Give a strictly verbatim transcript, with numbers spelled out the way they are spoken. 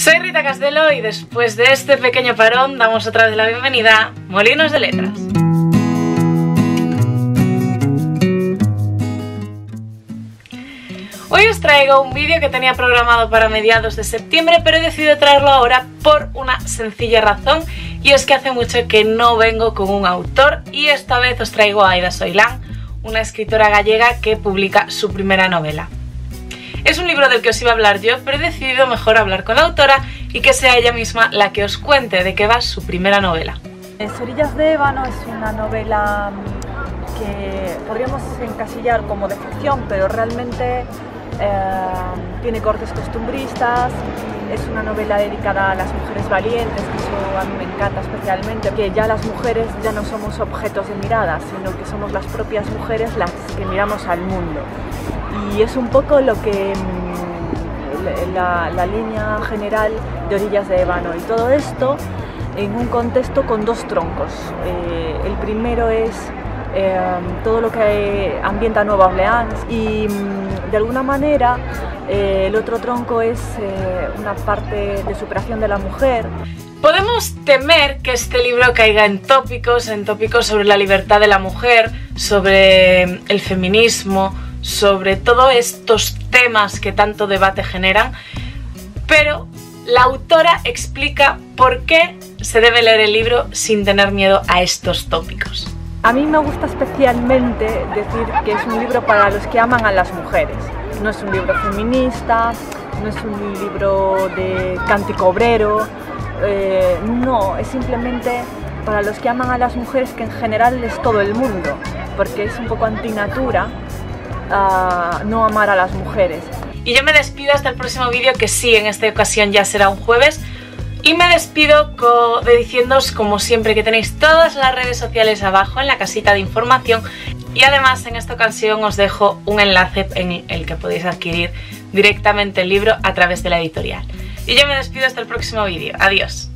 Soy Rita Castelo y después de este pequeño parón damos otra vez la bienvenida a Molinos de Letras. Hoy os traigo un vídeo que tenía programado para mediados de septiembre, pero he decidido traerlo ahora por una sencilla razón, y es que hace mucho que no vengo con un autor y esta vez os traigo a Aida Soilán, una escritora gallega que publica su primera novela. Es un libro del que os iba a hablar yo, pero he decidido mejor hablar con la autora y que sea ella misma la que os cuente de qué va su primera novela. Orillas de Ébano es una novela que podríamos encasillar como de ficción, pero realmente eh, tiene cortes costumbristas. Es una novela dedicada a las mujeres valientes, que eso a mí me encanta especialmente, que ya las mujeres ya no somos objetos de mirada, sino que somos las propias mujeres las que miramos al mundo. Y es un poco lo que la, la línea general de Orillas de Ébano, y todo esto en un contexto con dos troncos. Eh, el primero es eh, todo lo que ambienta Nueva Orleans y de alguna manera eh, el otro tronco es eh, una parte de superación de la mujer. Podemos temer que este libro caiga en tópicos, en tópicos sobre la libertad de la mujer, sobre el feminismo, sobre todos estos temas que tanto debate generan, pero la autora explica por qué se debe leer el libro sin tener miedo a estos tópicos. A mí me gusta especialmente decir que es un libro para los que aman a las mujeres. No es un libro feminista, no es un libro de cántico obrero, eh, no, es simplemente para los que aman a las mujeres, que en general es todo el mundo, porque es un poco antinatura uh, no amar a las mujeres. Y yo me despido hasta el próximo vídeo, que sí, en esta ocasión ya será un jueves. Y me despido de diciéndoos, como siempre, que tenéis todas las redes sociales abajo en la casita de información. Y además en esta ocasión os dejo un enlace en el que podéis adquirir directamente el libro a través de la editorial. Y yo me despido hasta el próximo vídeo. Adiós.